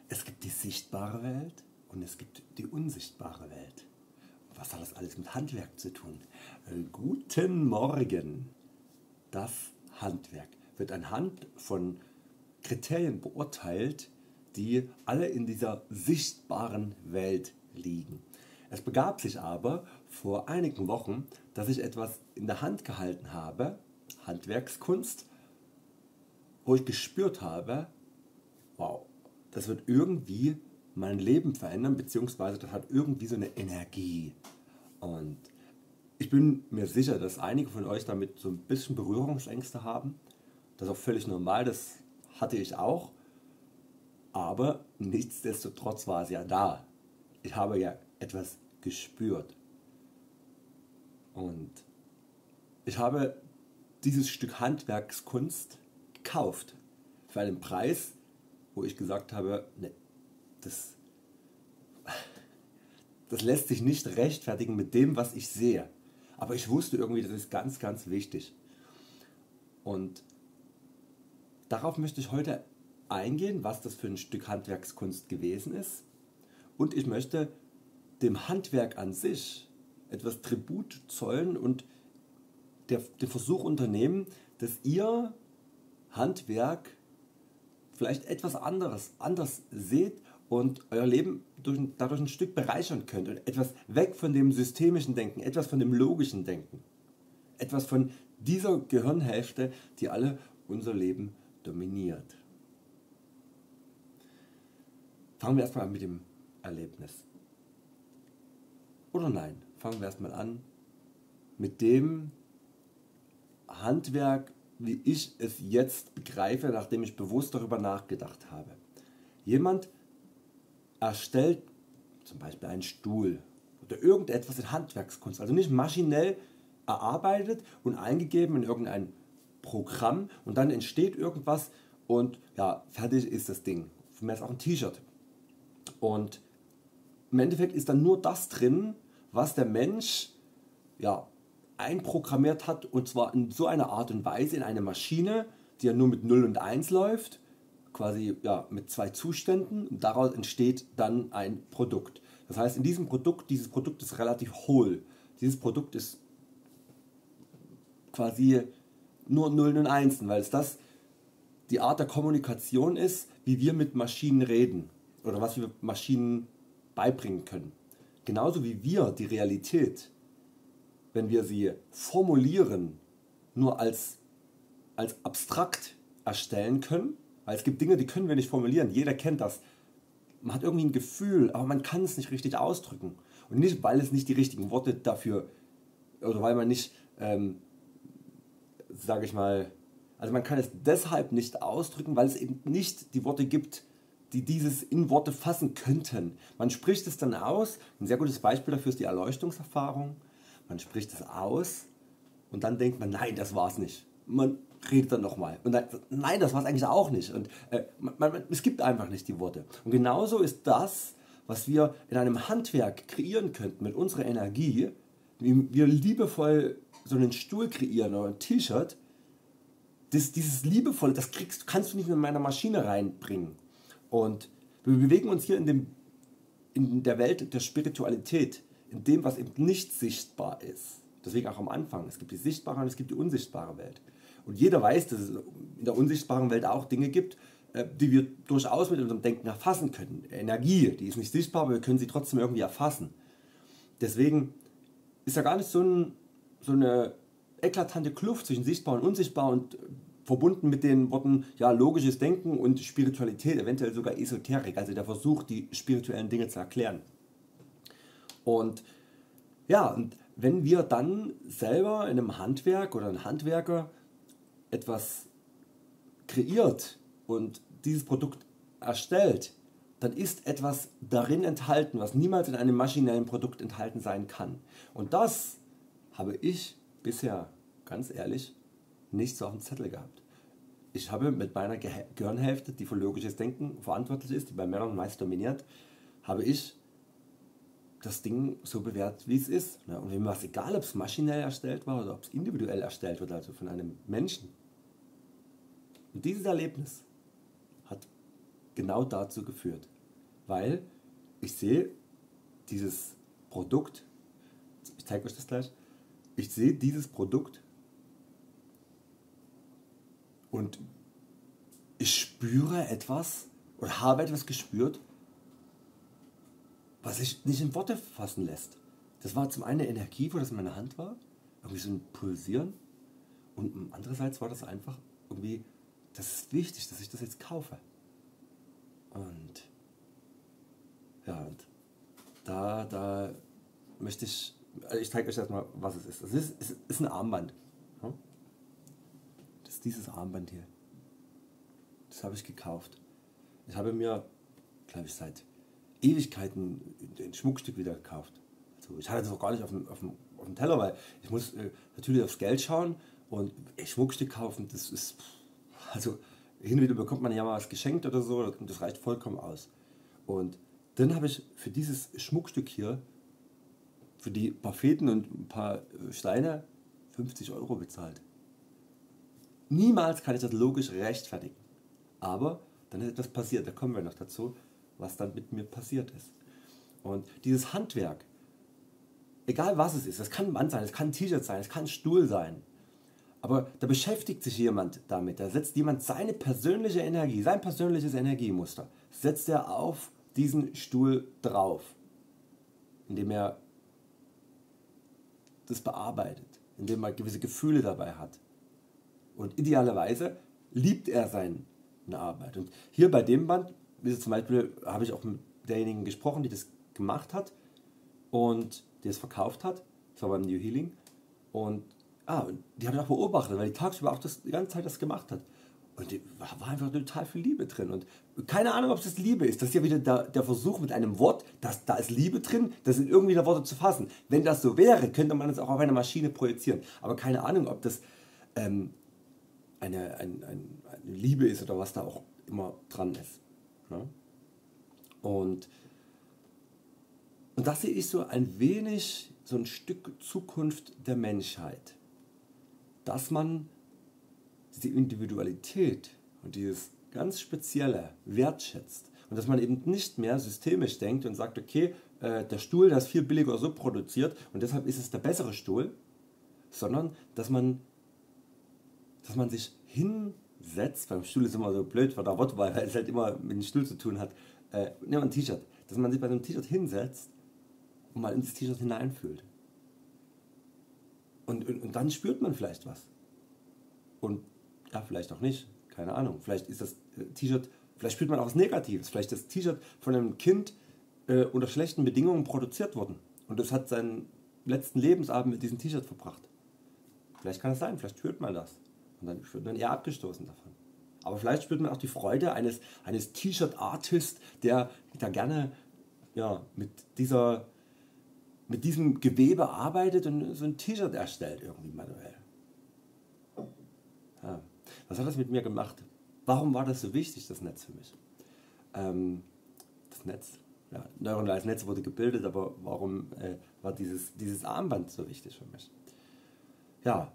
Es gibt die sichtbare Welt und es gibt die unsichtbare Welt. Was hat das alles mit Handwerk zu tun? Guten Morgen! Das Handwerk wird anhand von Kriterien beurteilt, die alle in dieser sichtbaren Welt liegen. Es begab sich aber vor einigen Wochen, dass ich etwas in der Hand gehalten habe, Handwerkskunst, wo ich gespürt habe, wow, das wird irgendwie mein Leben verändern, beziehungsweise das hat irgendwie so eine Energie. Und ich bin mir sicher, dass einige von euch damit so ein bisschen Berührungsängste haben. Das ist auch völlig normal, das hatte ich auch. Aber nichtsdestotrotz war es ja da. Ich habe ja etwas gespürt. Und ich habe dieses Stück Handwerkskunst gekauft. Für einen Preis, wo ich gesagt habe, nee, das lässt sich nicht rechtfertigen mit dem, was ich sehe. Aber ich wusste irgendwie, das ist ganz, ganz wichtig. Und darauf möchte ich heute eingehen, was das für ein Stück Handwerkskunst gewesen ist. Und ich möchte dem Handwerk an sich etwas Tribut zollen und den Versuch unternehmen, dass ihr Handwerk vielleicht etwas anders seht und euer Leben dadurch ein Stück bereichern könnt und etwas weg von dem systemischen Denken, etwas von dem logischen Denken, etwas von dieser Gehirnhälfte, die alle unser Leben dominiert. Fangen wir erstmal an mit dem Erlebnis. Oder nein, fangen wir erstmal an mit dem Handwerk, wie ich es jetzt begreife, nachdem ich bewusst darüber nachgedacht habe. Jemand erstellt zum Beispiel einen Stuhl oder irgendetwas in Handwerkskunst, also nicht maschinell erarbeitet und eingegeben in irgendein Programm und dann entsteht irgendwas und ja, fertig ist das Ding. Für mich ist auch ein T-Shirt. Und im Endeffekt ist dann nur das drin, was der Mensch ja, einprogrammiert hat, und zwar in so einer Art und Weise in eine Maschine, die ja nur mit 0 und 1 läuft, quasi ja, mit 2 Zuständen, und daraus entsteht dann ein Produkt. Das heißt, in diesem Produkt, dieses Produkt ist relativ hohl. Dieses Produkt ist quasi nur 0 und 1, weil es das die Art der Kommunikation ist, wie wir mit Maschinen reden oder was wir Maschinen beibringen können. Genauso wie wir die Realität, wenn wir sie formulieren, nur als abstrakt erstellen können, weil es gibt Dinge, die können wir nicht formulieren, jeder kennt das. Man hat irgendwie ein Gefühl, aber man kann es nicht richtig ausdrücken. Und nicht, weil es nicht die richtigen Worte dafür, oder weil man nicht, sage ich mal, also man kann es deshalb nicht ausdrücken, weil es eben nicht die Worte gibt, die dieses in Worte fassen könnten. Man spricht es dann aus, ein sehr gutes Beispiel dafür ist die Erleuchtungserfahrung. Man spricht es aus und dann denkt man, nein, das war es nicht. Man redet dann nochmal und dann, nein, das war es eigentlich auch nicht. Und es gibt einfach nicht die Worte. Und genauso ist das, was wir in einem Handwerk kreieren könnten mit unserer Energie, wie wir liebevoll so einen Stuhl kreieren oder ein T-Shirt, dieses liebevolle, kannst du nicht in meine Maschine reinbringen. Und wir bewegen uns hier in der Welt der Spiritualität, in dem, was eben nicht sichtbar ist. Deswegen auch am Anfang, es gibt die sichtbare und es gibt die unsichtbare Welt. Und jeder weiß, dass es in der unsichtbaren Welt auch Dinge gibt, die wir durchaus mit unserem Denken erfassen können. Energie, die ist nicht sichtbar, aber wir können sie trotzdem irgendwie erfassen. Deswegen ist ja gar nicht so eine eklatante Kluft zwischen sichtbar und unsichtbar und verbunden mit den Worten ja, logisches Denken und Spiritualität, eventuell sogar Esoterik, also der Versuch, die spirituellen Dinge zu erklären. Und ja, und wenn wir dann selber in einem Handwerk oder ein Handwerker etwas kreiert und dieses Produkt erstellt, dann ist etwas darin enthalten, was niemals in einem maschinellen Produkt enthalten sein kann. Und das habe ich bisher, ganz ehrlich, nicht so auf dem Zettel gehabt. Ich habe mit meiner Gehirnhälfte, die für logisches Denken verantwortlich ist, die bei Männern meist dominiert, habe ich das Ding so bewertet, wie es ist. Und mir war es egal, ob es maschinell erstellt war oder ob es individuell erstellt wird, also von einem Menschen. Und dieses Erlebnis hat genau dazu geführt. weil ich sehe dieses Produkt, ich zeige euch das gleich, ich sehe dieses Produkt und ich spüre etwas oder habe etwas gespürt, was sich nicht in Worte fassen lässt. Das war zum einen eine Energie, wo das in meiner Hand war, irgendwie so ein Pulsieren, und andererseits war das einfach irgendwie, das ist wichtig, dass ich das jetzt kaufe. Und ja, und da möchte ich zeige euch erstmal, was es ist. Es ist ein Armband. Ja? Das ist dieses Armband hier. Das habe ich gekauft. Ich habe mir, glaube ich, seit Ewigkeiten ein Schmuckstück wieder gekauft. Also ich hatte das auch gar nicht auf dem Teller, weil ich muss natürlich aufs Geld schauen und ein Schmuckstück kaufen, das ist, also hin und wieder bekommt man ja mal was geschenkt oder so und das reicht vollkommen aus. Und dann habe ich für dieses Schmuckstück hier, für die paar Fäden und ein paar Steine 50 € bezahlt. Niemals kann ich das logisch rechtfertigen. Aber dann ist etwas passiert, da kommen wir noch dazu, was dann mit mir passiert ist. Und dieses Handwerk, egal was es ist, das kann ein Band sein, es kann ein T-Shirt sein, es kann ein Stuhl sein, aber da beschäftigt sich jemand damit, da setzt jemand seine persönliche Energie, sein persönliches Energiemuster, setzt er auf diesen Stuhl drauf, indem er das bearbeitet, indem er gewisse Gefühle dabei hat. Und idealerweise liebt er seine Arbeit. Und hier bei dem Band, zum Beispiel, habe ich auch mit derjenigen gesprochen, die das gemacht hat und die es verkauft hat. Das war beim New Healing. Und die habe ich auch beobachtet, weil die tagsüber auch die ganze Zeit das gemacht hat. Und da war einfach total viel Liebe drin. Und keine Ahnung, ob es das Liebe ist. Das ist ja wieder der Versuch mit einem Wort, da ist Liebe drin, das in irgendwie der Worte zu fassen. Wenn das so wäre, könnte man es auch auf eine Maschine projizieren. Aber keine Ahnung, ob das eine Liebe ist oder was da auch immer dran ist. Ja? Und das sehe ich so ein wenig, so ein Stück Zukunft der Menschheit. Dass man diese Individualität und dieses ganz Spezielle wertschätzt. Und dass man eben nicht mehr systemisch denkt und sagt, okay, der Stuhl, der ist viel billiger so produziert und deshalb ist es der bessere Stuhl, sondern dass man sich hinsetzt, beim Stuhl ist immer so blöd von der Wortwahl, weil es halt immer mit dem Stuhl zu tun hat, nehmen wir ein T-Shirt, dass man sich bei einem T-Shirt hinsetzt und mal ins T-Shirt hineinfühlt. Und dann spürt man vielleicht was. Und ja, vielleicht auch nicht, keine Ahnung. Vielleicht ist das T-Shirt, vielleicht spürt man auch was Negatives. Vielleicht ist das T-Shirt von einem Kind unter schlechten Bedingungen produziert worden. Und es hat seinen letzten Lebensabend mit diesem T-Shirt verbracht. Vielleicht kann es sein, vielleicht spürt man das. Und dann wird man eher abgestoßen davon. Aber vielleicht spürt man auch die Freude eines T-Shirt-Artists, der gerne mit diesem Gewebe arbeitet und so ein T-Shirt erstellt, irgendwie manuell. Ja. Was hat das mit mir gemacht? Warum war das so wichtig, das Netz für mich? Das Netz, neuronales Netz wurde gebildet, aber warum war dieses Armband so wichtig für mich? Ja,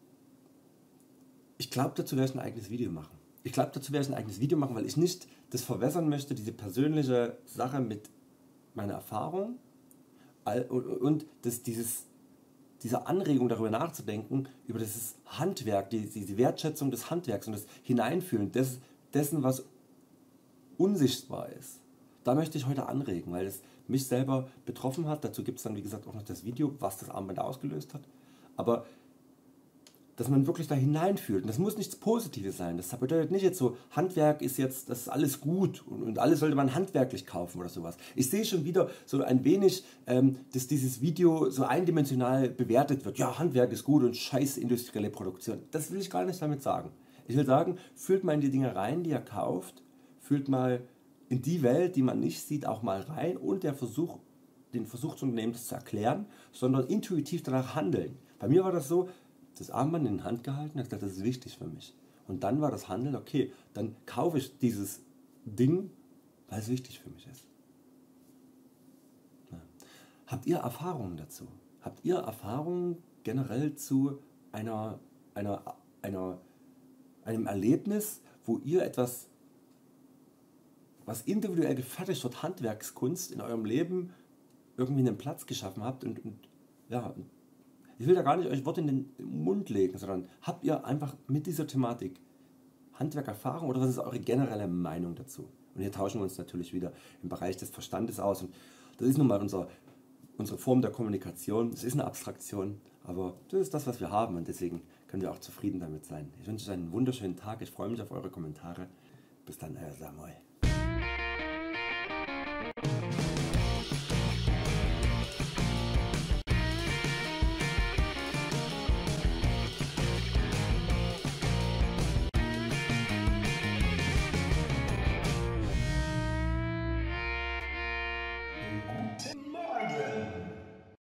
ich glaube, dazu werde ich ein eigenes Video machen. Weil ich nicht das verwässern möchte, diese persönliche Sache mit meiner Erfahrung und diese Anregung darüber nachzudenken, über das Handwerk, diese Wertschätzung des Handwerks und das Hineinfühlen dessen, was unsichtbar ist. Da möchte ich heute anregen, weil es mich selber betroffen hat. Dazu gibt es dann, wie gesagt, auch noch das Video, was das Armband ausgelöst hat. Aber dass man wirklich da hineinfühlt. Und das muss nichts Positives sein. Das bedeutet nicht jetzt so, Handwerk ist jetzt, das ist alles gut und alles sollte man handwerklich kaufen oder sowas. Ich sehe schon wieder so ein wenig, dass dieses Video so eindimensional bewertet wird. Ja, Handwerk ist gut und scheiß industrielle Produktion. Das will ich gar nicht damit sagen. Ich will sagen, fühlt mal in die Dinge rein, die ihr kauft, fühlt mal in die Welt, die man nicht sieht, auch mal rein und den Versuch zu unternehmen, das zu erklären, sondern intuitiv danach handeln. Bei mir war das so, das Armband in die Hand gehalten und gesagt, das ist wichtig für mich. Und dann war das Handeln, okay, dann kaufe ich dieses Ding, weil es wichtig für mich ist. Ja. Habt ihr Erfahrungen dazu? Habt ihr Erfahrungen generell zu einem Erlebnis, wo ihr etwas was individuell gefertigt wird, Handwerkskunst in eurem Leben irgendwie einen Platz geschaffen habt und ja, ich will da gar nicht euch Worte in den Mund legen, sondern habt ihr einfach mit dieser Thematik Handwerkerfahrung oder was ist eure generelle Meinung dazu? Und hier tauschen wir uns natürlich wieder im Bereich des Verstandes aus und das ist nun mal unsere Form der Kommunikation, es ist eine Abstraktion, aber das ist das, was wir haben und deswegen können wir auch zufrieden damit sein. Ich wünsche euch einen wunderschönen Tag, ich freue mich auf eure Kommentare. Bis dann, euer Samuel.